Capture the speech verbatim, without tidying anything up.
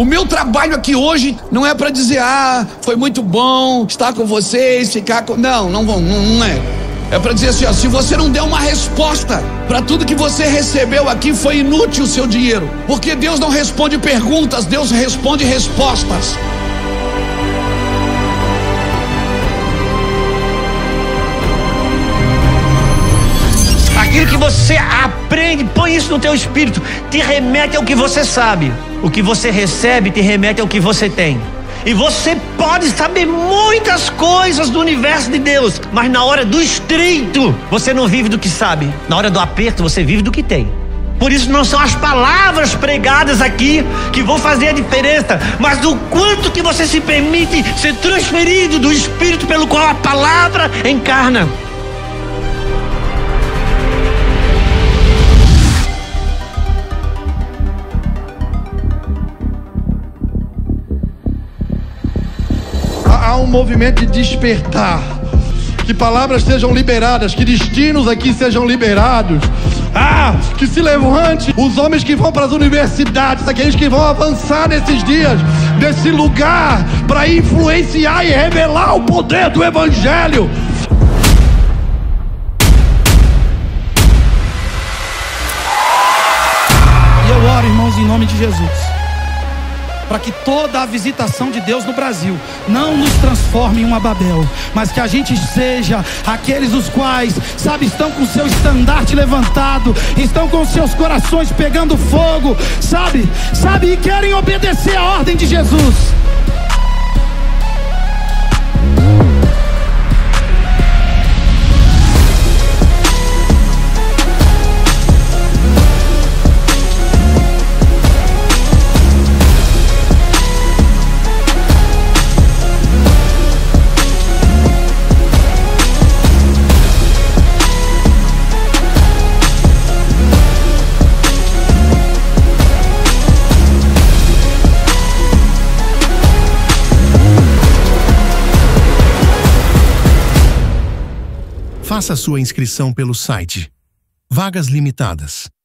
O meu trabalho aqui hoje não é para dizer, ah, foi muito bom estar com vocês, ficar com... Não, não vão, não, não é. É para dizer assim, ó, se você não der uma resposta para tudo que você recebeu aqui, foi inútil o seu dinheiro. Porque Deus não responde perguntas, Deus responde respostas. Aquilo que você aprende, põe isso no teu espírito, te remete ao que você sabe. O que você recebe te remete ao que você tem. E você pode saber muitas coisas do universo de Deus, mas na hora do estreito, você não vive do que sabe. Na hora do aperto, você vive do que tem. Por isso não são as palavras pregadas aqui que vão fazer a diferença, mas do quanto que você se permite ser transferido do espírito pelo qual a palavra encarna. Há um movimento de despertar, que palavras sejam liberadas, que destinos aqui sejam liberados. Ah, que se levante os homens que vão para as universidades, aqueles que vão avançar nesses dias, desse lugar, para influenciar e revelar o poder do Evangelho. E eu oro, irmãos, em nome de Jesus, para que toda a visitação de Deus no Brasil não nos transforme em uma Babel, mas que a gente seja aqueles os quais, sabe, estão com seu estandarte levantado, estão com seus corações pegando fogo, sabe, sabe, e querem obedecer a ordem de Jesus. Faça sua inscrição pelo site. Vagas limitadas.